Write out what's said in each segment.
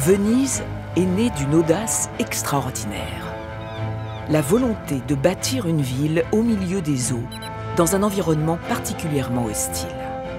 Venise est née d'une audace extraordinaire. La volonté de bâtir une ville au milieu des eaux, dans un environnement particulièrement hostile.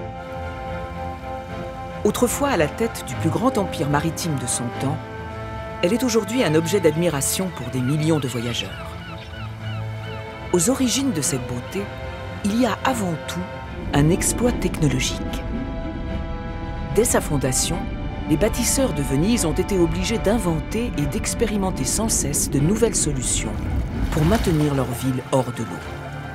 Autrefois à la tête du plus grand empire maritime de son temps, elle est aujourd'hui un objet d'admiration pour des millions de voyageurs. Aux origines de cette beauté, il y a avant tout un exploit technologique. Dès sa fondation, les bâtisseurs de Venise ont été obligés d'inventer et d'expérimenter sans cesse de nouvelles solutions pour maintenir leur ville hors de l'eau.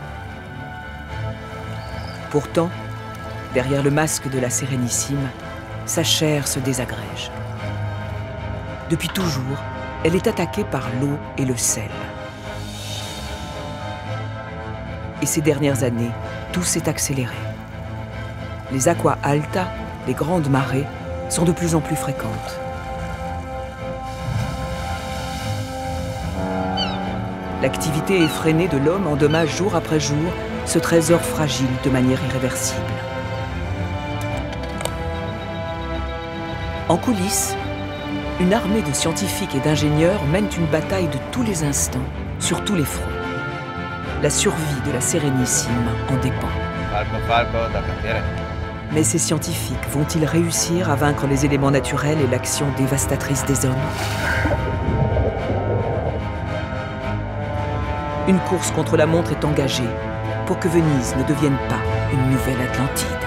Pourtant, derrière le masque de la Sérénissime, sa chair se désagrège. Depuis toujours, elle est attaquée par l'eau et le sel. Et ces dernières années, tout s'est accéléré. Les aqua alta, les grandes marées, sont de plus en plus fréquentes. L'activité effrénée de l'homme endommage jour après jour ce trésor fragile de manière irréversible. En coulisses, une armée de scientifiques et d'ingénieurs mène une bataille de tous les instants, sur tous les fronts. La survie de la Sérénissime en dépend. Mais ces scientifiques vont-ils réussir à vaincre les éléments naturels et l'action dévastatrice des hommes? Une course contre la montre est engagée pour que Venise ne devienne pas une nouvelle Atlantide.